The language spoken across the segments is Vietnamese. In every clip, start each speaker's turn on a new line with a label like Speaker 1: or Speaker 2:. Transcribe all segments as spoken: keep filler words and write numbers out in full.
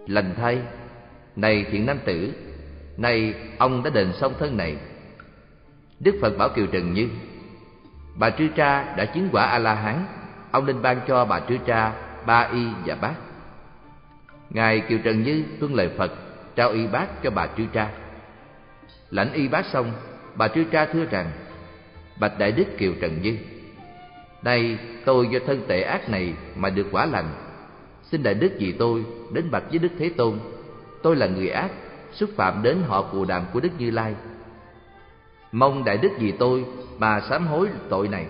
Speaker 1: Lành thay, này thiện nam tử, nay ông đã đền xong thân này. Đức Phật bảo Kiều Trần Như: Bà Trư Tra đã chứng quả A-la-hán, ông nên ban cho bà Trư Tra ba y và bát. Ngài Kiều Trần Như tuân lời Phật, trao y bát cho bà Trư Tra. Lãnh y bát xong, bà Trư Tra thưa rằng: Bạch Đại Đức Kiều Trần Như, nay tôi do thân tệ ác này mà được quả lành. Xin Đại Đức vì tôi đến bạch với Đức Thế Tôn, tôi là người ác, xúc phạm đến họ Cù Đàm của Đức Như Lai. Mong Đại Đức vì tôi mà sám hối tội này.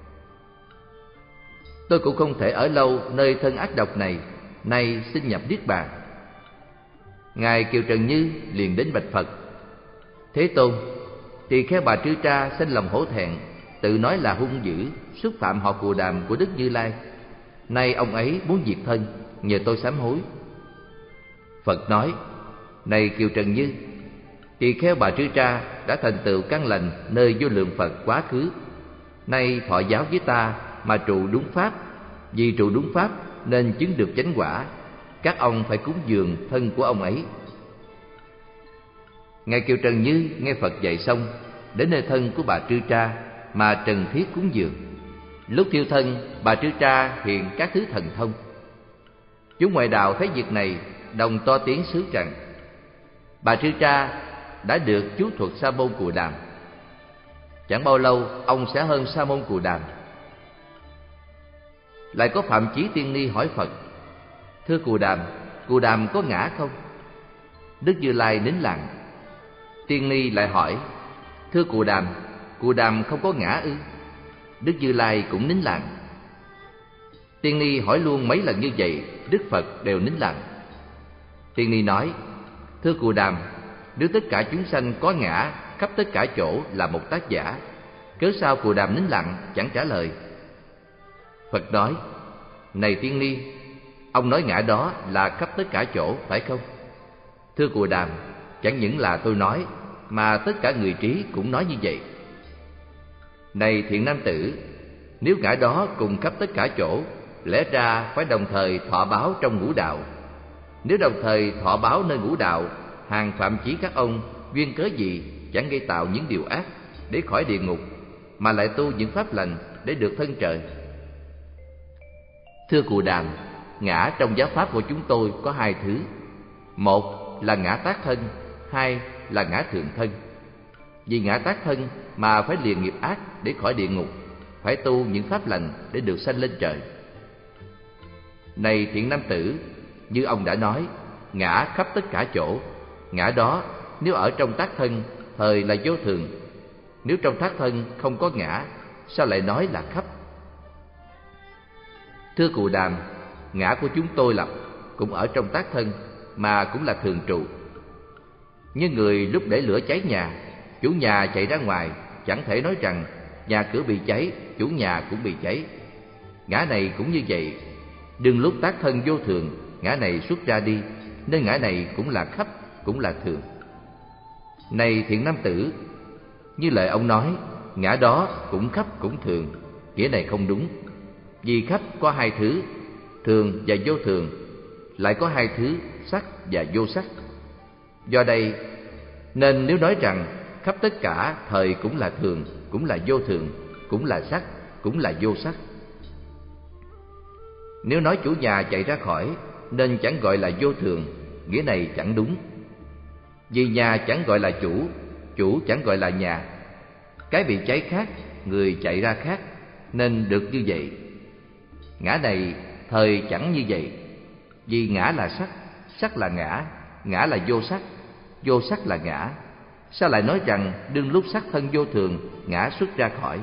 Speaker 1: Tôi cũng không thể ở lâu nơi thân ác độc này, nay xin nhập Niết Bàn. Ngài Kiều Trần Như liền đến bạch Phật: Thế Tôn, tỳ kheo bà Trư Tra sinh lòng hổ thẹn, tự nói là hung dữ, xúc phạm họ Cù Đàm của Đức Như Lai. Nay ông ấy muốn diệt thân, nhờ tôi sám hối. Phật nói: Này Kiều Trần Như, tỳ kheo bà Trư Tra đã thành tựu căn lành nơi vô lượng Phật quá khứ, nay thọ giáo với ta mà trụ đúng pháp. Vì trụ đúng pháp nên chứng được chánh quả. Các ông phải cúng dường thân của ông ấy. Ngài Kiều Trần Như nghe Phật dạy xong, đến nơi thân của bà Trư Tra mà trần thiết cúng dường. Lúc thiêu thân, bà Trư Tra hiện các thứ thần thông. Chúng ngoại đạo thấy việc này, đồng to tiếng xứ rằng: Bà Trư Tra đã được chú thuật Sa môn Cù Đàm. Chẳng bao lâu ông sẽ hơn Sa môn Cù Đàm. Lại có Phạm Chí Tiên Ni hỏi Phật: Thưa Cù Đàm, Cù Đàm có ngã không? Đức Như Lai nín lặng. Tiên Ni lại hỏi: Thưa Cù Đàm, Cù Đàm không có ngã ư? Đức Như Lai cũng nín lặng. Tiên Ni hỏi luôn mấy lần như vậy, Đức Phật đều nín lặng. Tiên Ni nói: Thưa Cù Đàm, nếu tất cả chúng sanh có ngã khắp tất cả chỗ là một tác giả, cớ sao Cù Đàm nín lặng chẳng trả lời? Phật nói: Này Tiên Ni, ông nói ngã đó là khắp tất cả chỗ, phải không? Thưa Cù Đàm, chẳng những là tôi nói, mà tất cả người trí cũng nói như vậy. Này thiện nam tử, nếu ngã đó cùng khắp tất cả chỗ, lẽ ra phải đồng thời thọ báo trong ngũ đạo. Nếu đồng thời thọ báo nơi ngũ đạo, hàng Phạm Chí các ông duyên cớ gì chẳng gây tạo những điều ác để khỏi địa ngục, mà lại tu những pháp lành để được thân trời? Thưa Cù Đàm, ngã trong giáo pháp của chúng tôi có hai thứ. Một là ngã tác thân, hai là ngã thượng thân. Vì ngã tác thân mà phải lìa nghiệp ác để khỏi địa ngục, phải tu những pháp lành để được sanh lên trời. Này thiện nam tử, như ông đã nói, ngã khắp tất cả chỗ. Ngã đó nếu ở trong tác thân thời là vô thường. Nếu trong tác thân không có ngã, sao lại nói là khắp? Thưa Cù Đàm, ngã của chúng tôi lập cũng ở trong tác thân, mà cũng là thường trụ. Như người lúc để lửa cháy nhà, chủ nhà chạy ra ngoài, chẳng thể nói rằng nhà cửa bị cháy, chủ nhà cũng bị cháy. Ngã này cũng như vậy, đừng lúc tác thân vô thường, ngã này xuất ra đi, nên ngã này cũng là khắp, cũng là thường. Này thiện nam tử, như lời ông nói, ngã đó cũng khắp cũng thường, nghĩa này không đúng. Vì khắp có hai thứ, thường và vô thường, lại có hai thứ, sắc và vô sắc. Do đây nên nếu nói rằng khắp tất cả thời cũng là thường, cũng là vô thường, cũng là sắc, cũng là vô sắc. Nếu nói chủ nhà chạy ra khỏi nên chẳng gọi là vô thường, nghĩa này chẳng đúng. Vì nhà chẳng gọi là chủ, chủ chẳng gọi là nhà. Cái bị cháy khác, người chạy ra khác, nên được như vậy. Ngã này thời chẳng như vậy. Vì ngã là sắc, sắc là ngã, ngã là vô sắc, vô sắc là ngã. Sao lại nói rằng đương lúc sắc thân vô thường, ngã xuất ra khỏi?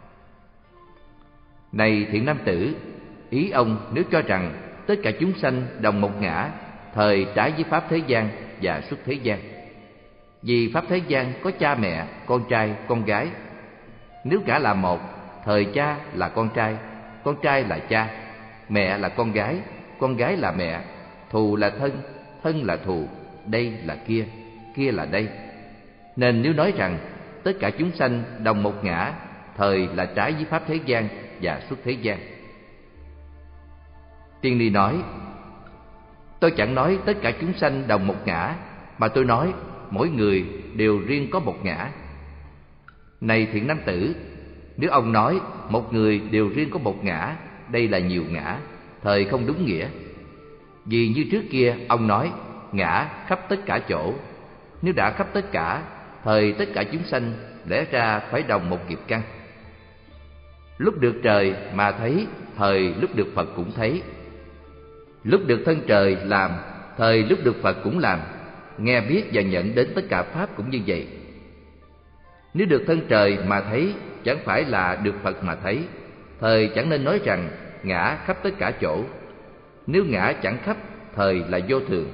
Speaker 1: Này thiện nam tử, ý ông nếu cho rằng tất cả chúng sanh đồng một ngã, thời trái với pháp thế gian và xuất thế gian. Vì pháp thế gian có cha mẹ, con trai, con gái. Nếu cả là một, thời cha là con trai, con trai là cha, mẹ là con gái, con gái là mẹ, thù là thân, thân là thù, đây là kia, kia là đây. Nên nếu nói rằng tất cả chúng sanh đồng một ngã, thời là trái với pháp thế gian và xuất thế gian. Tiên Ni nói: Tôi chẳng nói tất cả chúng sanh đồng một ngã, mà tôi nói mỗi người đều riêng có một ngã. Này thiện nam tử, nếu ông nói một người đều riêng có một ngã, đây là nhiều ngã, thời không đúng nghĩa. Vì như trước kia ông nói ngã khắp tất cả chỗ. Nếu đã khắp tất cả, thời tất cả chúng sanh lẽ ra phải đồng một nghiệp căn. Lúc được trời mà thấy, thời lúc được Phật cũng thấy. Lúc được thân trời làm, thời lúc được Phật cũng làm. Nghe biết và nhận đến tất cả pháp cũng như vậy. Nếu được thân trời mà thấy, chẳng phải là được Phật mà thấy, thời chẳng nên nói rằng ngã khắp tất cả chỗ. Nếu ngã chẳng khắp, thời là vô thường.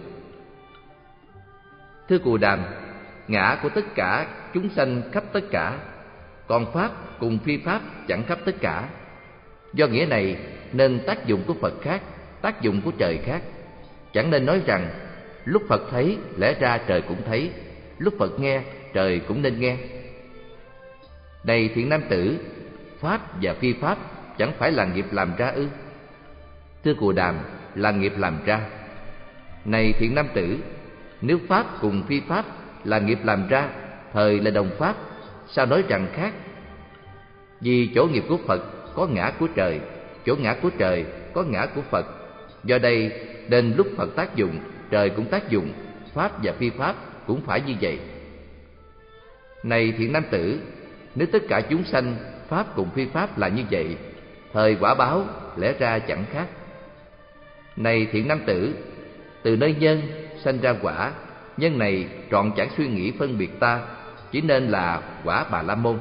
Speaker 1: Thưa Cù Đàm, ngã của tất cả chúng sanh khắp tất cả, còn pháp cùng phi pháp chẳng khắp tất cả. Do nghĩa này nên tác dụng của Phật khác, tác dụng của trời khác. Chẳng nên nói rằng lúc Phật thấy lẽ ra trời cũng thấy, lúc Phật nghe trời cũng nên nghe. Này thiện nam tử, pháp và phi pháp chẳng phải là nghiệp làm ra ư? Thưa Cù Đàm, là nghiệp làm ra. Này thiện nam tử, nếu pháp cùng phi pháp là nghiệp làm ra, thời là đồng pháp, sao nói rằng khác? Vì chỗ nghiệp của Phật có ngã của trời, chỗ ngã của trời có ngã của Phật. Do đây nên lúc Phật tác dụng, trời cũng tác dụng, pháp và phi pháp cũng phải như vậy. Này thiện nam tử, nếu tất cả chúng sanh pháp cùng phi pháp là như vậy, thời quả báo lẽ ra chẳng khác. Này thiện nam tử, từ nơi nhân sanh ra quả, nhân này trọn chẳng suy nghĩ phân biệt ta, chỉ nên là quả Bà La Môn.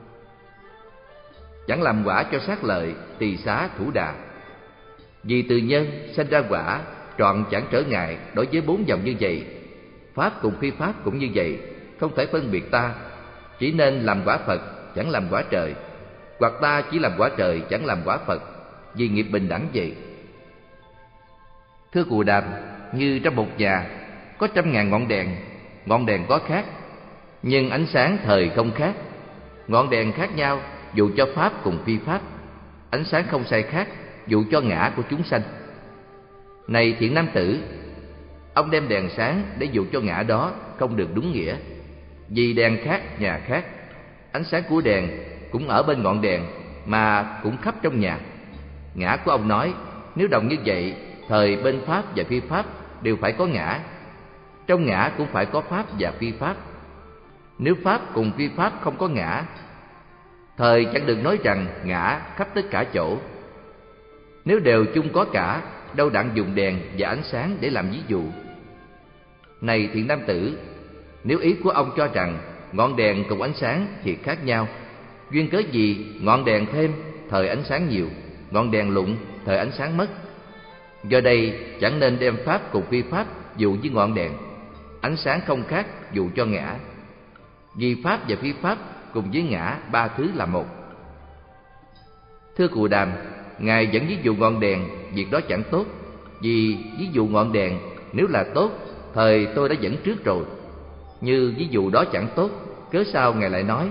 Speaker 1: Chẳng làm quả cho sát lợi, tỳ xá, thủ đà. Vì từ nhân sanh ra quả, trọn chẳng trở ngại đối với bốn dòng như vậy. Pháp cùng phi pháp cũng như vậy, không thể phân biệt ta, chỉ nên làm quả Phật, chẳng làm quả trời. Hoặc ta chỉ làm quả trời, chẳng làm quả Phật, vì nghiệp bình đẳng vậy. Thưa Cù Đàm, như trong một nhà có trăm ngàn ngọn đèn, ngọn đèn có khác, nhưng ánh sáng thời không khác. Ngọn đèn khác nhau dù cho pháp cùng phi pháp, ánh sáng không sai khác dù cho ngã của chúng sanh. Này thiện nam tử, ông đem đèn sáng để dụ cho ngã đó không được đúng nghĩa. Vì đèn khác, nhà khác, ánh sáng của đèn cũng ở bên ngọn đèn mà cũng khắp trong nhà. Ngã của ông nói nếu đồng như vậy, thời bên pháp và phi pháp đều phải có ngã. Trong ngã cũng phải có pháp và phi pháp. Nếu pháp cùng phi pháp không có ngã, thời chẳng được nói rằng ngã khắp tất cả chỗ. Nếu đều chung có cả, đâu đặng dùng đèn và ánh sáng để làm ví dụ. Này thiện nam tử, nếu ý của ông cho rằng ngọn đèn cùng ánh sáng thì khác nhau, duyên cớ gì ngọn đèn thêm thời ánh sáng nhiều, ngọn đèn lụng thời ánh sáng mất? Do đây chẳng nên đem pháp cùng phi pháp dụ với ngọn đèn, ánh sáng không khác dụ cho ngã. Vì pháp và phi pháp cùng với ngã ba thứ là một. Thưa Cù Đàm, Ngài vẫn ví dụ ngọn đèn, việc đó chẳng tốt. Vì ví dụ ngọn đèn nếu là tốt, thời tôi đã dẫn trước rồi. Như ví dụ đó chẳng tốt, cớ sao Ngài lại nói?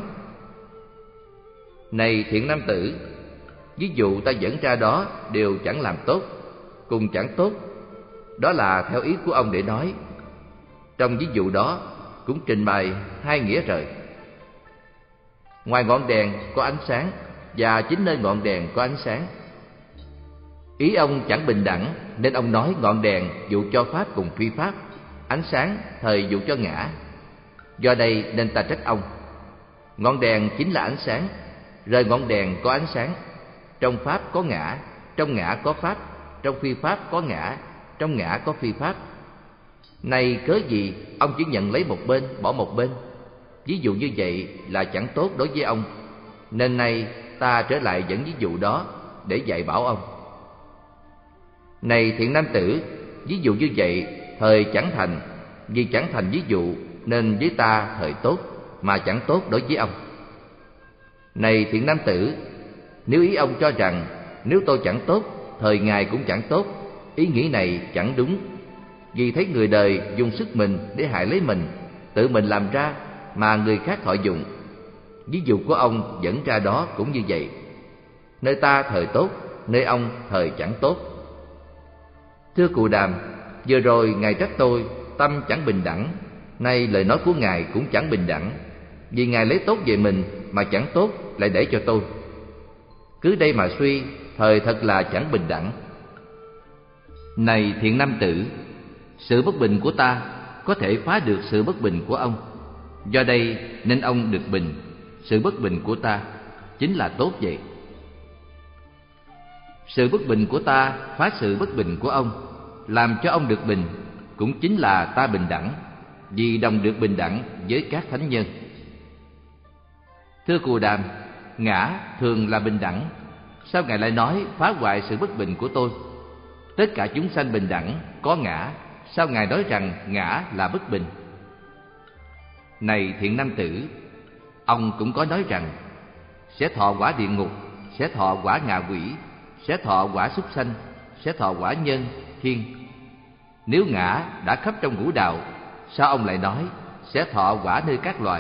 Speaker 1: Này thiện nam tử, ví dụ ta dẫn ra đó đều chẳng làm tốt, cùng chẳng tốt. Đó là theo ý của ông để nói. Trong ví dụ đó cũng trình bày hai nghĩa rời. Ngoài ngọn đèn có ánh sáng, và chính nơi ngọn đèn có ánh sáng. Ý ông chẳng bình đẳng, nên ông nói ngọn đèn dụ cho pháp cùng phi pháp, ánh sáng thời dụ cho ngã. Do đây nên ta trách ông. Ngọn đèn chính là ánh sáng, rời ngọn đèn có ánh sáng. Trong pháp có ngã, trong ngã có pháp, trong phi pháp có ngã, trong ngã có phi pháp. Này cớ gì ông chỉ nhận lấy một bên, bỏ một bên? Ví dụ như vậy là chẳng tốt đối với ông. Nên nay ta trở lại dẫn ví dụ đó để dạy bảo ông. Này thiện nam tử, ví dụ như vậy thời chẳng thành. Vì chẳng thành ví dụ nên với ta thời tốt, mà chẳng tốt đối với ông. Này thiện nam tử, nếu ý ông cho rằng nếu tôi chẳng tốt, thời Ngài cũng chẳng tốt, ý nghĩ này chẳng đúng. Vì thấy người đời dùng sức mình để hại lấy mình, tự mình làm ra mà người khác thọ dụng. Ví dụ của ông dẫn ra đó cũng như vậy. Nơi ta thời tốt, nơi ông thời chẳng tốt. Thưa Cù Đàm, vừa rồi Ngài trách tôi tâm chẳng bình đẳng, nay lời nói của Ngài cũng chẳng bình đẳng, vì Ngài lấy tốt về mình mà chẳng tốt lại để cho tôi. Cứ đây mà suy, thời thật là chẳng bình đẳng. Này thiện nam tử, sự bất bình của ta có thể phá được sự bất bình của ông, do đây nên ông được bình. Sự bất bình của ta chính là tốt vậy. Sự bất bình của ta phá sự bất bình của ông, làm cho ông được bình, cũng chính là ta bình đẳng, vì đồng được bình đẳng với các thánh nhân. Thưa Cù Đàm, ngã thường là bình đẳng, sao Ngài lại nói phá hoại sự bất bình của tôi? Tất cả chúng sanh bình đẳng, có ngã, sao Ngài nói rằng ngã là bất bình? Này thiện nam tử, ông cũng có nói rằng sẽ thọ quả địa ngục, sẽ thọ quả ngạ quỷ, sẽ thọ quả súc sanh, sẽ thọ quả nhân, thiên. Nếu ngã đã khắp trong ngũ đạo, sao ông lại nói sẽ thọ quả nơi các loài?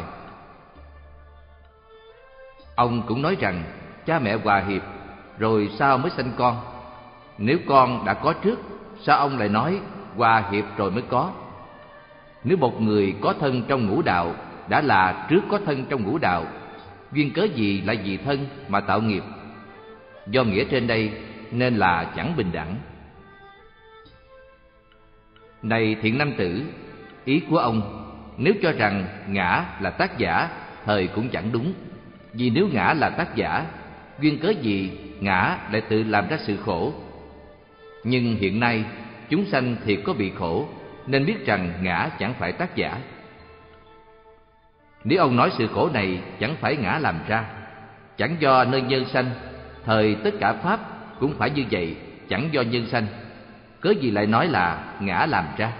Speaker 1: Ông cũng nói rằng cha mẹ hòa hiệp, rồi sao mới sanh con? Nếu con đã có trước, sao ông lại nói hòa hiệp rồi mới có? Nếu một người có thân trong ngũ đạo đã là trước có thân trong ngũ đạo, duyên cớ gì lại vì thân mà tạo nghiệp? Do nghĩa trên đây nên là chẳng bình đẳng. Này thiện nam tử, ý của ông nếu cho rằng ngã là tác giả, thời cũng chẳng đúng. Vì nếu ngã là tác giả, duyên cớ gì ngã lại tự làm ra sự khổ? Nhưng hiện nay chúng sanh thiệt có bị khổ, nên biết rằng ngã chẳng phải tác giả. Nếu ông nói sự khổ này chẳng phải ngã làm ra, chẳng do nơi nhân sanh, thời tất cả pháp cũng phải như vậy, chẳng do nhân sanh, cớ gì lại nói là ngã làm ra?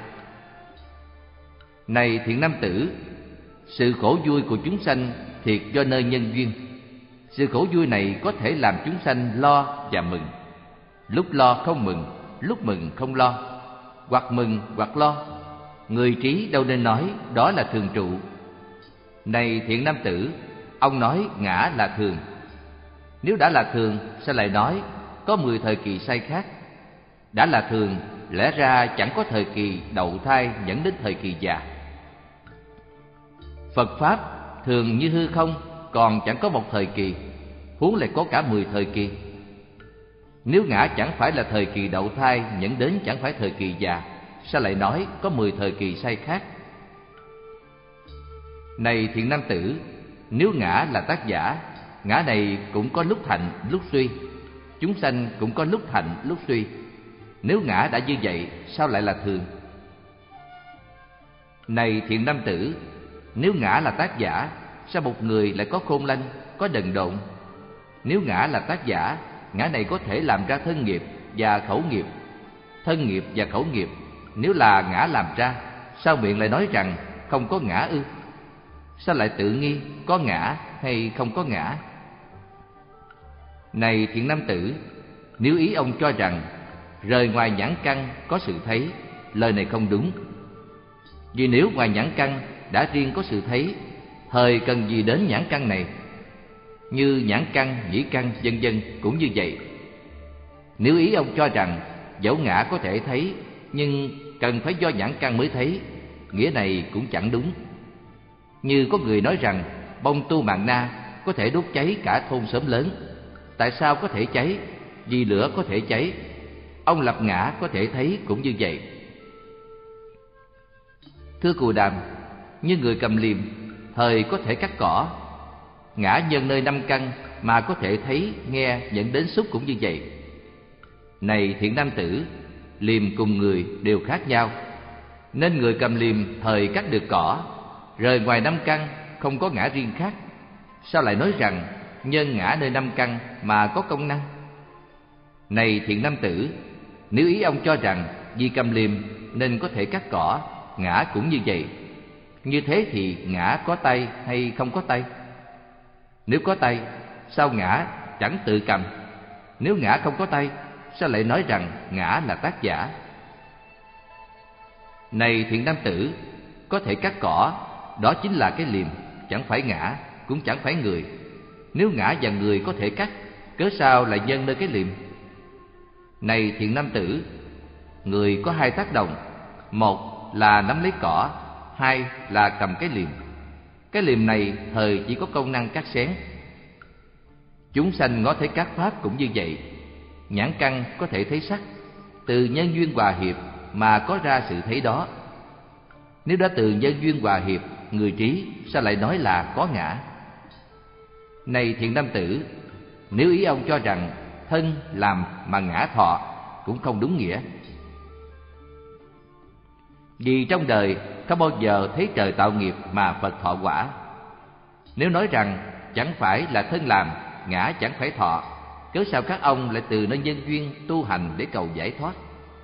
Speaker 1: Này thiện nam tử, sự khổ vui của chúng sanh thiệt do nơi nhân duyên. Sự khổ vui này có thể làm chúng sanh lo và mừng, lúc lo không mừng, lúc mừng không lo, hoặc mừng hoặc lo. Người trí đâu nên nói đó là thường trụ. Này thiện nam tử, ông nói ngã là thường. Nếu đã là thường, sao lại nói có mười thời kỳ sai khác? Đã là thường, lẽ ra chẳng có thời kỳ đậu thai dẫn đến thời kỳ già. Phật Pháp thường như hư không, còn chẳng có một thời kỳ, huống lại có cả mười thời kỳ. Nếu ngã chẳng phải là thời kỳ đậu thai dẫn đến chẳng phải thời kỳ già, sao lại nói có mười thời kỳ sai khác? Này thiện nam tử, nếu ngã là tác giả, ngã này cũng có lúc thành lúc suy, chúng sanh cũng có lúc thành lúc suy. Nếu ngã đã như vậy, sao lại là thường? Này thiện nam tử, nếu ngã là tác giả, sao một người lại có khôn lanh, có đần độn? Nếu ngã là tác giả, ngã này có thể làm ra thân nghiệp và khẩu nghiệp. Thân nghiệp và khẩu nghiệp, nếu là ngã làm ra, sao miệng lại nói rằng không có ngã ư? Sao lại tự nghi có ngã hay không có ngã? Này thiện nam tử, nếu ý ông cho rằng rời ngoài nhãn căn có sự thấy, lời này không đúng. Vì nếu ngoài nhãn căn đã riêng có sự thấy, thời cần gì đến nhãn căn này? Như nhãn căn, nhĩ căn, vân vân cũng như vậy. Nếu ý ông cho rằng dẫu ngã có thể thấy, nhưng cần phải do nhãn căn mới thấy, nghĩa này cũng chẳng đúng. Như có người nói rằng bông tu mạn na có thể đốt cháy cả thôn xóm lớn. Tại sao có thể cháy? Vì lửa có thể cháy. Ông lập ngã có thể thấy cũng như vậy. Thưa Cù Đàm, như người cầm liềm, thời có thể cắt cỏ. Ngã nhân nơi năm căn mà có thể thấy, nghe, dẫn đến xúc cũng như vậy. Này thiện nam tử, liềm cùng người đều khác nhau, nên người cầm liềm thời cắt được cỏ, rời ngoài năm căn không có ngã riêng khác. Sao lại nói rằng nhân ngã nơi năm căn mà có công năng? Này thiện nam tử, nếu ý ông cho rằng vì cầm liềm nên có thể cắt cỏ, ngã cũng như vậy, như thế thì ngã có tay hay không có tay? Nếu có tay, sao ngã chẳng tự cầm? Nếu ngã không có tay, sao lại nói rằng ngã là tác giả? Này thiện nam tử, có thể cắt cỏ, đó chính là cái liềm, chẳng phải ngã, cũng chẳng phải người. Nếu ngã và người có thể cắt, cớ sao lại nhân nơi cái liềm? Này thiện nam tử, người có hai tác động, một là nắm lấy cỏ, hai là cầm cái liềm. Cái liềm này thời chỉ có công năng cắt xén. Chúng sanh ngó thấy các pháp cũng như vậy. Nhãn căn có thể thấy sắc, từ nhân duyên hòa hiệp mà có ra sự thấy đó. Nếu đã từ nhân duyên hòa hiệp, người trí sao lại nói là có ngã? Này thiện nam tử, nếu ý ông cho rằng thân làm mà ngã thọ cũng không đúng nghĩa. Vì trong đời không bao giờ thấy trời tạo nghiệp mà Phật thọ quả. Nếu nói rằng chẳng phải là thân làm, ngã chẳng phải thọ, cớ sao các ông lại từ nơi nhân duyên tu hành để cầu giải thoát?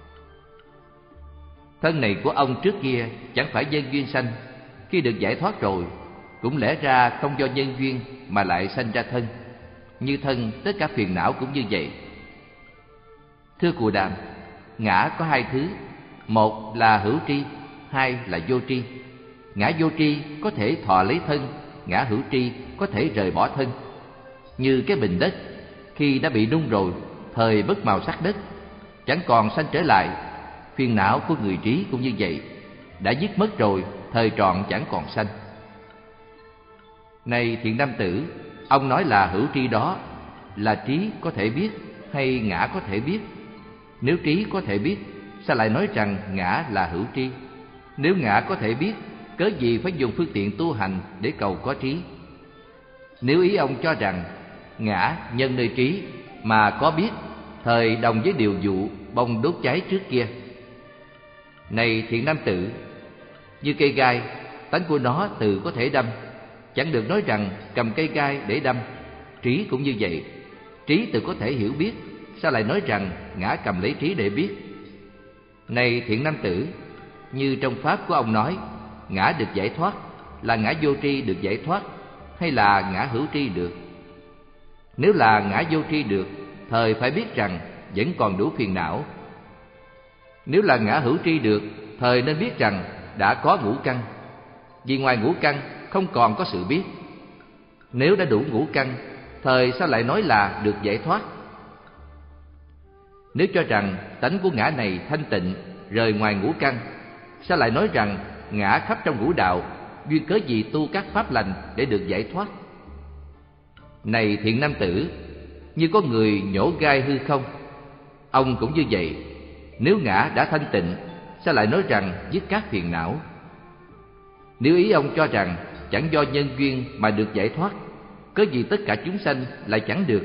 Speaker 1: Thân này của ông trước kia chẳng phải nhân duyên sanh, khi được giải thoát rồi, cũng lẽ ra không do nhân duyên mà lại sanh ra thân. Như thân, tất cả phiền não cũng như vậy. Thưa Cù Đàm, ngã có hai thứ, một là hữu tri, hai là vô tri. Ngã vô tri có thể thọ lấy thân, ngã hữu tri có thể rời bỏ thân. Như cái bình đất, khi đã bị nung rồi, thời bất màu sắc đất, chẳng còn sanh trở lại. Phiền não của người trí cũng như vậy, đã dứt mất rồi, thời trọn chẳng còn sanh. Này thiện nam tử, ông nói là hữu tri đó, là trí có thể biết hay ngã có thể biết? Nếu trí có thể biết, sao lại nói rằng ngã là hữu tri? Nếu ngã có thể biết, cớ gì phải dùng phương tiện tu hành để cầu có trí? Nếu ý ông cho rằng ngã nhân nơi trí mà có biết, thời đồng với điều dụ bông đốt cháy trước kia. Này thiện nam tử, như cây gai, tánh của nó từ có thể đâm, chẳng được nói rằng cầm cây gai để đâm. Trí cũng như vậy, trí từ có thể hiểu biết, sao lại nói rằng ngã cầm lấy trí để biết? Này thiện nam tử, như trong pháp của ông nói, ngã được giải thoát, là ngã vô tri được giải thoát, hay là ngã hữu tri được? Nếu là ngã vô tri được, thời phải biết rằng vẫn còn đủ phiền não. Nếu là ngã hữu tri được, thời nên biết rằng đã có ngũ căn, vì ngoài ngũ căn không còn có sự biết. Nếu đã đủ ngũ căn, thời sao lại nói là được giải thoát? Nếu cho rằng tánh của ngã này thanh tịnh, rời ngoài ngũ căn, sao lại nói rằng ngã khắp trong ngũ đạo, duyên cớ gì tu các pháp lành để được giải thoát? Này thiện nam tử, như có người nhổ gai hư không, ông cũng như vậy. Nếu ngã đã thanh tịnh, sao lại nói rằng dứt các phiền não? Nếu ý ông cho rằng chẳng do nhân duyên mà được giải thoát, cớ gì tất cả chúng sanh lại chẳng được?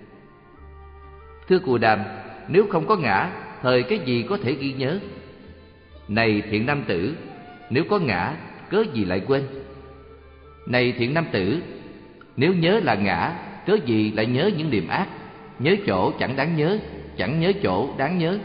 Speaker 1: Thưa Cù Đàm, nếu không có ngã, thời cái gì có thể ghi nhớ? Này thiện nam tử, nếu có ngã, cớ gì lại quên? Này thiện nam tử, nếu nhớ là ngã, cớ gì lại nhớ những niệm ác? Nhớ chỗ chẳng đáng nhớ, chẳng nhớ chỗ đáng nhớ.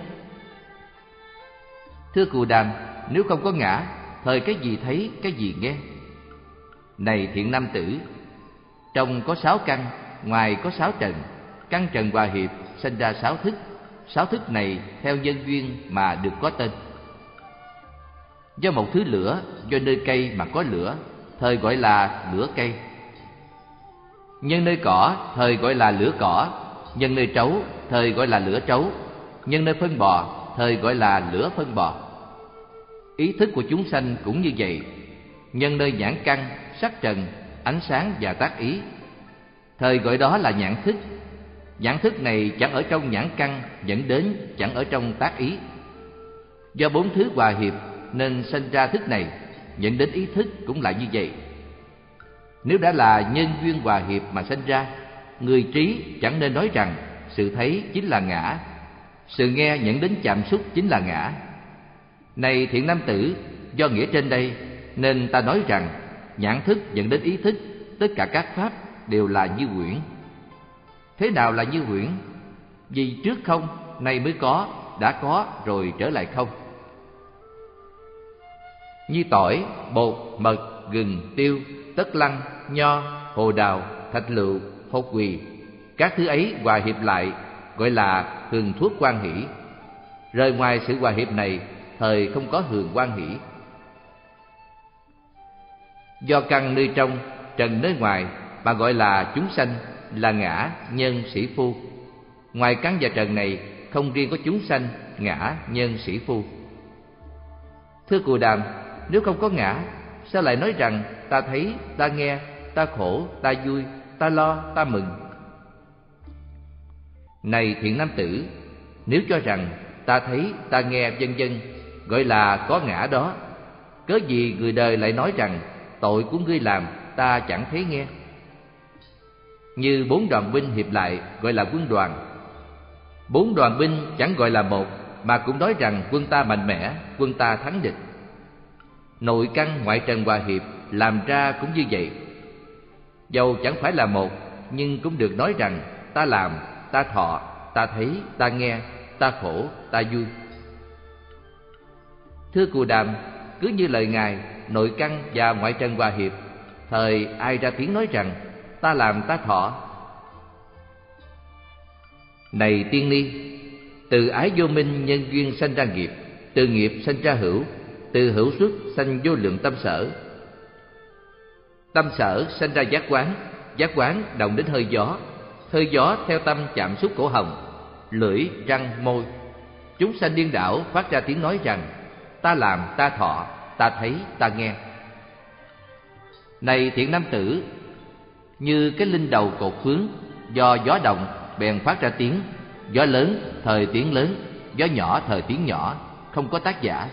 Speaker 1: Thưa Cù Đàm, nếu không có ngã, thời cái gì thấy, cái gì nghe? Này thiện nam tử, trong có sáu căn, ngoài có sáu trần, căn trần hòa hiệp sinh ra sáu thức. Sáu thức này theo nhân duyên mà được có tên. Do một thứ lửa, do nơi cây mà có lửa, thời gọi là lửa cây. Nhân nơi cỏ, thời gọi là lửa cỏ. Nhân nơi trấu, thời gọi là lửa trấu. Nhân nơi phân bò, thời gọi là lửa phân bò. Ý thức của chúng sanh cũng như vậy. Nhân nơi nhãn căn, sắc trần, ánh sáng và tác ý, thời gọi đó là nhãn thức. Nhãn thức này chẳng ở trong nhãn căn, dẫn đến chẳng ở trong tác ý. Do bốn thứ hòa hiệp nên sinh ra thức này, dẫn đến ý thức cũng là như vậy. Nếu đã là nhân duyên hòa hiệp mà sinh ra, người trí chẳng nên nói rằng sự thấy chính là ngã, sự nghe dẫn đến chạm xúc chính là ngã. Này thiện nam tử, do nghĩa trên đây nên ta nói rằng nhãn thức dẫn đến ý thức, tất cả các pháp đều là như huyễn. Thế nào là như huyễn? Vì trước không, nay mới có, đã có rồi trở lại không. Như tỏi, bột, mật, gừng, tiêu, tất lăng, nho, hồ đào, thạch lựu, hột quỳ, các thứ ấy hòa hiệp lại gọi là hường thuốc quan hỷ. Rời ngoài sự hòa hiệp này, thời không có hường quan hỷ. Do căn nơi trong, trần nơi ngoài mà gọi là chúng sanh, là ngã, nhân, sĩ phu. Ngoài căn và trần này không riêng có chúng sanh, ngã, nhân, sĩ phu. Thưa Cù Đàm, nếu không có ngã, sao lại nói rằng ta thấy, ta nghe, ta khổ, ta vui, ta lo, ta mừng? Này thiện nam tử, nếu cho rằng ta thấy, ta nghe vân vân gọi là có ngã đó, cớ gì người đời lại nói rằng tội của ngươi làm ta chẳng thấy nghe? Như bốn đoàn binh hiệp lại gọi là quân đoàn. Bốn đoàn binh chẳng gọi là một, mà cũng nói rằng quân ta mạnh mẽ, quân ta thắng địch. Nội căn ngoại trần hòa hiệp làm ra cũng như vậy. Dầu chẳng phải là một, nhưng cũng được nói rằng ta làm, ta thọ, ta thấy, ta nghe, ta khổ, ta vui. Thưa Cù Đàm, cứ như lời Ngài, nội căn và ngoại trần hòa hiệp, thời ai ra tiếng nói rằng ta làm, ta thọ? Này tiên ni, từ ái vô minh nhân duyên sanh ra nghiệp, từ nghiệp sanh ra hữu, từ hữu xuất sanh vô lượng tâm sở. Tâm sở sanh ra giác quán, giác quán động đến hơi gió, hơi gió theo tâm chạm xúc cổ họng, lưỡi, răng, môi. Chúng sanh điên đảo phát ra tiếng nói rằng ta làm, ta thọ, ta thấy, ta nghe. Này thiện nam tử, như cái linh đầu cột phướng, do gió động bèn phát ra tiếng, gió lớn thời tiếng lớn, gió nhỏ thời tiếng nhỏ, không có tác giả.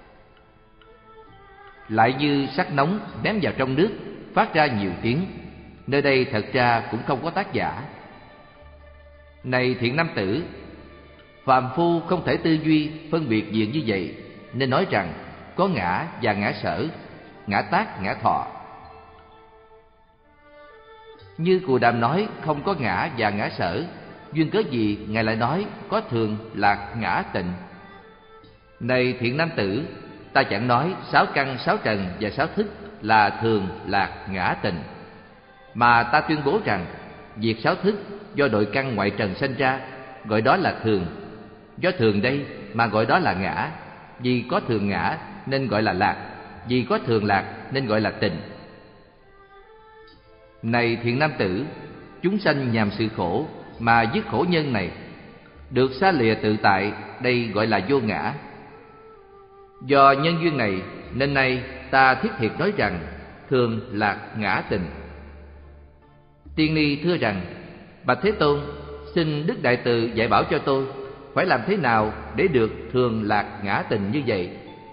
Speaker 1: Lại như sắt nóng ném vào trong nước, phát ra nhiều tiếng, nơi đây thật ra cũng không có tác giả. Này thiện nam tử, phàm phu không thể tư duy phân biệt diện như vậy, nên nói rằng có ngã và ngã sở, ngã tác, ngã thọ. Như Cù Đàm nói không có ngã và ngã sở, duyên cớ gì Ngài lại nói có thường, lạc, ngã, tịnh? Này thiện nam tử, ta chẳng nói sáu căn, sáu trần và sáu thức là thường, lạc, ngã, tịnh, mà ta tuyên bố rằng việc sáu thức do đội căn ngoại trần sanh ra, gọi đó là thường. Do thường đây mà gọi đó là ngã, vì có thường ngã nên gọi là lạc, vì có thường lạc nên gọi là tịnh. Này thiện nam tử, chúng sanh nhằm sự khổ mà dứt khổ nhân này, được xa lìa tự tại, đây gọi là vô ngã. Do nhân duyên này nên nay ta thiết thiệt nói rằng thường, lạc, ngã, tịnh. Tiên ni thưa rằng, bạch Thế Tôn, xin Đức Đại Từ dạy bảo cho tôi phải làm thế nào để được thường, lạc, ngã, tịnh như vậy.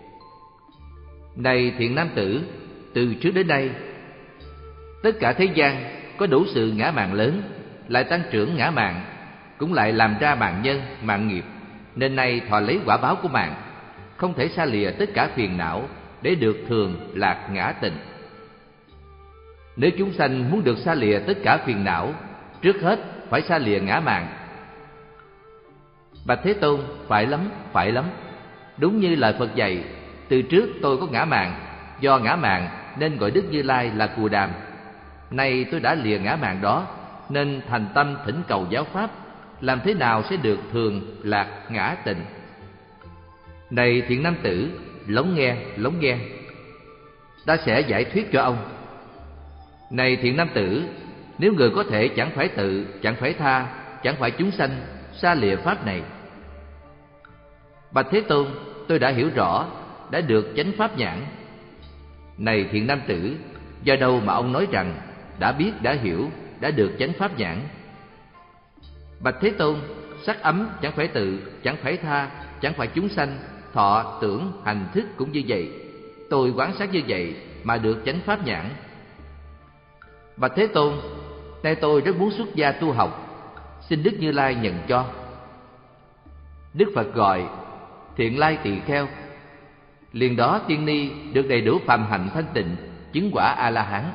Speaker 1: Này thiện nam tử, từ trước đến nay tất cả thế gian có đủ sự ngã mạn lớn, lại tăng trưởng ngã mạn, cũng lại làm ra mạng nhân, mạng nghiệp, nên nay thọ lấy quả báo của mạng, không thể xa lìa tất cả phiền não để được thường, lạc, ngã, tịnh. Nếu chúng sanh muốn được xa lìa tất cả phiền não, trước hết phải xa lìa ngã mạn. Bạch Thế Tôn, phải lắm, phải lắm. Đúng như lời Phật dạy, từ trước tôi có ngã mạn, do ngã mạn nên gọi Đức Như Lai là Cù Đàm. Nay tôi đã lìa ngã mạn đó, nên thành tâm thỉnh cầu giáo pháp, làm thế nào sẽ được thường, lạc, ngã, tịnh. Này thiện nam tử, lắng nghe, lắng nghe, ta sẽ giải thuyết cho ông. Này thiện nam tử, nếu người có thể chẳng phải tự, chẳng phải tha, chẳng phải chúng sanh, xa lìa pháp này. Bạch Thế Tôn, tôi đã hiểu rõ, đã được chánh pháp nhãn. Này thiện nam tử, do đâu mà ông nói rằng đã biết, đã hiểu, đã được chánh pháp nhãn? Bạch Thế Tôn, sắc ấm chẳng phải tự, chẳng phải tha, chẳng phải chúng sanh, thọ, tưởng, hành, thức cũng như vậy. Tôi quán sát như vậy mà được chánh pháp nhãn. Bạch Thế Tôn, nay tôi rất muốn xuất gia tu học, xin Đức Như Lai nhận cho. Đức Phật gọi, thiện lai tỳ kheo. Liền đó tiên ni được đầy đủ phàm hạnh thanh tịnh, chứng quả A La Hán.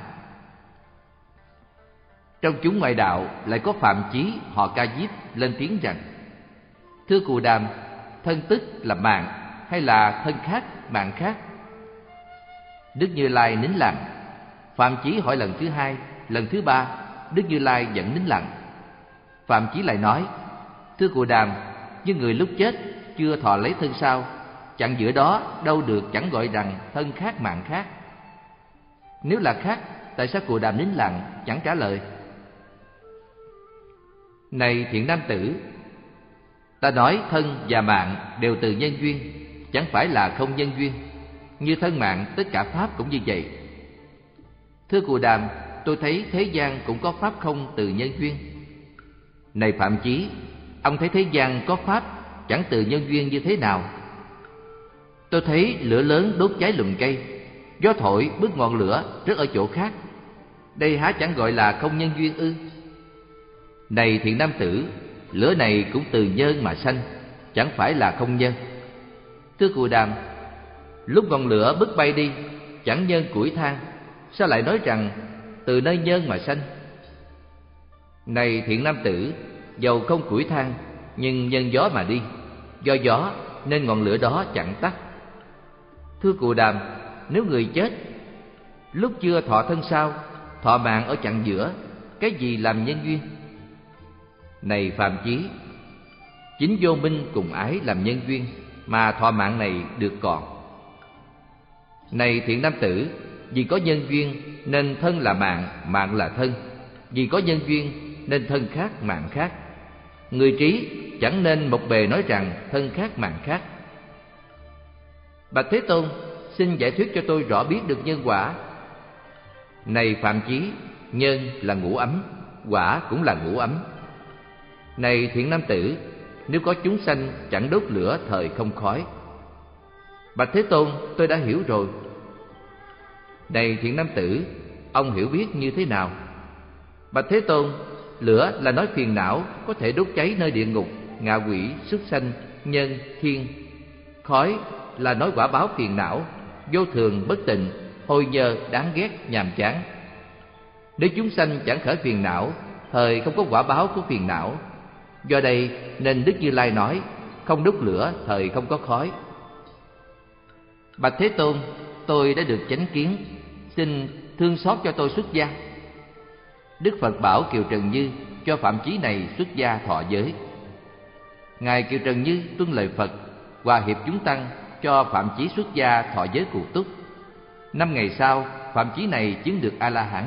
Speaker 1: Trong chúng ngoại đạo lại có Phạm Chí họ Ca Diếp lên tiếng rằng: thưa Cù Đàm, thân tức là mạng hay là thân khác, mạng khác? Đức Như Lai nín lặng. Phạm Chí hỏi lần thứ hai, lần thứ ba, Đức Như Lai vẫn nín lặng. Phạm Chí lại nói: thưa Cù Đàm, như người lúc chết chưa thọ lấy thân sao, chẳng giữa đó đâu được chẳng gọi rằng thân khác, mạng khác. Nếu là khác, tại sao Cù Đàm nín lặng chẳng trả lời? Này thiện nam tử, ta nói thân và mạng đều từ nhân duyên, chẳng phải là không nhân duyên. Như thân mạng, tất cả pháp cũng như vậy. Thưa Cù Đàm, tôi thấy thế gian cũng có pháp không từ nhân duyên. Này Phạm Chí, ông thấy thế gian có pháp chẳng từ nhân duyên như thế nào? Tôi thấy lửa lớn đốt cháy lùm cây, gió thổi bứt ngọn lửa rớt ở chỗ khác. Đây há chẳng gọi là không nhân duyên ư? Này thiện nam tử, lửa này cũng từ nhân mà sanh, chẳng phải là không nhân. Thưa Cù Đàm, lúc ngọn lửa bứt bay đi, chẳng nhân củi than, sao lại nói rằng từ nơi nhân mà sanh? Này thiện nam tử, dầu không củi than, nhưng nhân gió mà đi, do gió nên ngọn lửa đó chẳng tắt. Thưa Cù Đàm, nếu người chết, lúc chưa thọ thân sau, thọ mạng ở chặng giữa, cái gì làm nhân duyên? Này Phạm Chí, chính vô minh cùng ái làm nhân duyên, mà thọ mạng này được còn. Này thiện nam tử, vì có nhân duyên nên thân là mạng, mạng là thân. Vì có nhân duyên nên thân khác, mạng khác. Người trí chẳng nên một bề nói rằng thân khác, mạng khác. Bạch Thế Tôn, xin giải thuyết cho tôi rõ biết được nhân quả. Này Phạm Chí, nhân là ngũ ấm, quả cũng là ngũ ấm. Này thiện nam tử, nếu có chúng sanh chẳng đốt lửa thời không khói. Bạch Thế Tôn, tôi đã hiểu rồi. Này thiện nam tử, ông hiểu biết như thế nào? Bạch Thế Tôn, lửa là nói phiền não có thể đốt cháy nơi địa ngục, ngạ quỷ, súc sanh, nhân, thiên. Khói là nói quả báo phiền não, vô thường, bất tịnh, hôi nhơ, đáng ghét, nhàm chán. Nếu chúng sanh chẳng khởi phiền não, thời không có quả báo của phiền não. Do đây nên Đức Như Lai nói, không đốt lửa, thời không có khói. Bạch Thế Tôn, tôi đã được chánh kiến, xin thương xót cho tôi xuất gia. Đức Phật bảo Kiều Trần Như cho Phạm Chí này xuất gia thọ giới. Ngài Kiều Trần Như tuân lời Phật, hòa hiệp chúng tăng cho Phạm Chí xuất gia thọ giới cụ túc. Năm ngày sau, Phạm Chí này chứng được A-la-hán.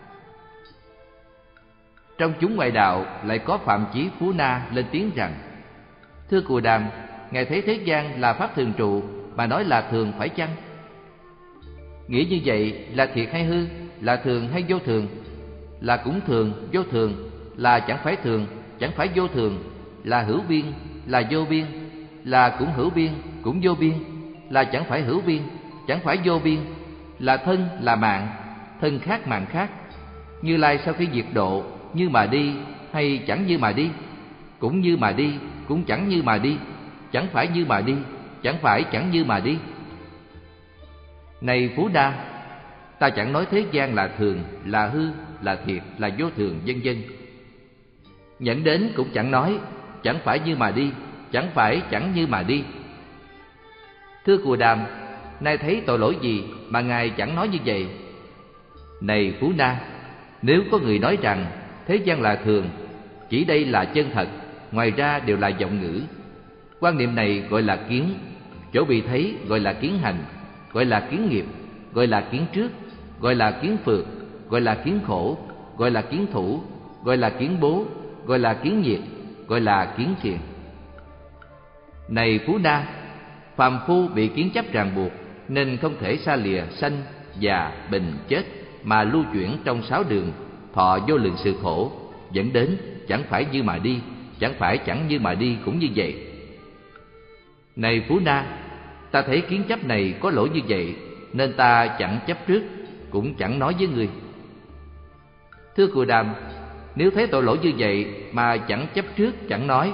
Speaker 1: Trong chúng ngoại đạo lại có Phạm Chí Phú Na lên tiếng rằng: Thưa Cù Đàm, ngài thấy thế gian là pháp thường trụ, mà nói là thường phải chăng? Nghĩa như vậy là thiệt hay hư, là thường hay vô thường, là cũng thường, vô thường, là chẳng phải thường, chẳng phải vô thường, là hữu biên, là vô biên, là cũng hữu biên, cũng vô biên, là chẳng phải hữu biên, chẳng phải vô biên, là thân, là mạng, thân khác, mạng khác. Như Lai sau khi diệt độ, như mà đi hay chẳng như mà đi, cũng như mà đi, cũng chẳng như mà đi, chẳng phải như mà đi, chẳng phải chẳng như mà đi. Này Phú Đa, ta chẳng nói thế gian là thường, là hư, là thiệt, là vô thường, vân vân. Nhẫn đến cũng chẳng nói, chẳng phải như mà đi, chẳng phải chẳng như mà đi. Thưa Cù Đàm, nay thấy tội lỗi gì mà ngài chẳng nói như vậy? Này Phú Na, nếu có người nói rằng thế gian là thường, chỉ đây là chân thật, ngoài ra đều là vọng ngữ. Quan niệm này gọi là kiến, chỗ bị thấy gọi là kiến hành, gọi là kiến nghiệp, gọi là kiến trước, gọi là kiến phược, gọi là kiến khổ, gọi là kiến thủ, gọi là kiến bố, gọi là kiến nhiệt, gọi là kiến thiền. Này Phú Na, phàm phu bị kiến chấp ràng buộc nên không thể xa lìa sanh, già, bệnh, chết mà lưu chuyển trong sáu đường, thọ vô lượng sự khổ, dẫn đến chẳng phải như mà đi, chẳng phải chẳng như mà đi cũng như vậy. Này Phú Na, ta thấy kiến chấp này có lỗi như vậy, nên ta chẳng chấp trước, cũng chẳng nói với ngươi. Thưa Cù Đàm, nếu thấy tội lỗi như vậy mà chẳng chấp trước, chẳng nói.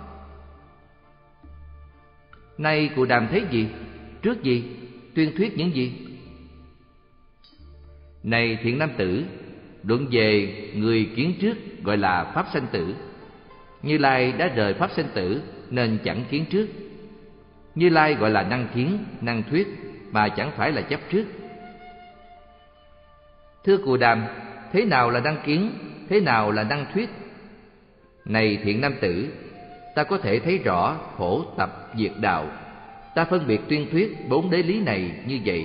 Speaker 1: Nay Cù Đàm thấy gì? Trước gì? Tuyên thuyết những gì? Này thiện nam tử, luận về người kiến trước gọi là pháp sanh tử. Như Lai đã rời pháp sanh tử nên chẳng kiến trước. Như Lai gọi là năng kiến, năng thuyết, mà chẳng phải là chấp trước. Thưa Cù Đàm, thế nào là năng kiến, thế nào là năng thuyết? Này thiện nam tử, ta có thể thấy rõ khổ tập diệt đạo. Ta phân biệt tuyên thuyết bốn đế lý này như vậy.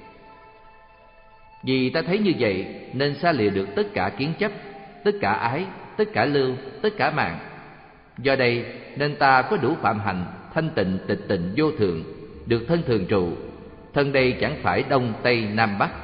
Speaker 1: Vì ta thấy như vậy nên xa lìa được tất cả kiến chấp, tất cả ái, tất cả lưu, tất cả mạng. Do đây nên ta có đủ phạm hành thanh tịnh, tịch tịnh, vô thường, được thân thường trụ, thân đây chẳng phải đông tây nam bắc.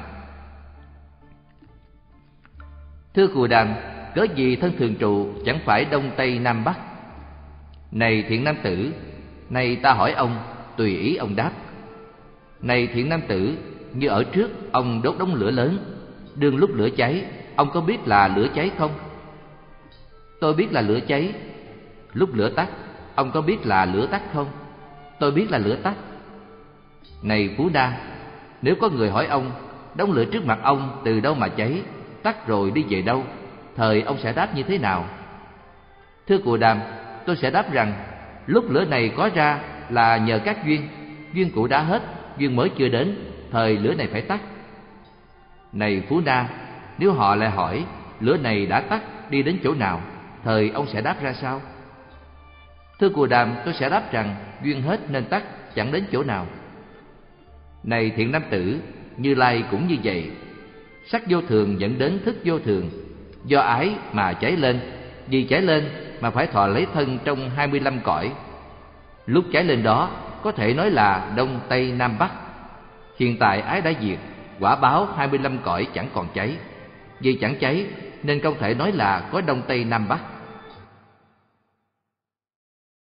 Speaker 1: Thưa Cù Đàm, cớ gì thân thường trụ chẳng phải đông tây nam bắc? Này thiện nam tử, nay ta hỏi ông, tùy ý ông đáp. Này thiện nam tử, như ở trước ông đốt đống lửa lớn, đương lúc lửa cháy, ông có biết là lửa cháy không? Tôi biết là lửa cháy. Lúc lửa tắt, ông có biết là lửa tắt không? Tôi biết là lửa tắt. Này Phú Đa, nếu có người hỏi ông, đống lửa trước mặt ông từ đâu mà cháy, tắt rồi đi về đâu, thời ông sẽ đáp như thế nào? Thưa Cù Đàm, tôi sẽ đáp rằng lúc lửa này có ra là nhờ các duyên, duyên cũ đã hết, duyên mới chưa đến, thời lửa này phải tắt. Này Phú Đa, nếu họ lại hỏi lửa này đã tắt, đi đến chỗ nào, thời ông sẽ đáp ra sao? Thưa Cù Đàm, tôi sẽ đáp rằng duyên hết nên tắt, chẳng đến chỗ nào. Này thiện nam tử, Như Lai cũng như vậy. Sắc vô thường dẫn đến thức vô thường, do ái mà cháy lên, vì cháy lên mà phải thọ lấy thân trong hai mươi lăm cõi. Lúc cháy lên đó có thể nói là đông tây nam bắc. Hiện tại ái đã diệt, quả báo hai mươi lăm cõi chẳng còn cháy. Vì chẳng cháy nên không thể nói là có đông tây nam bắc.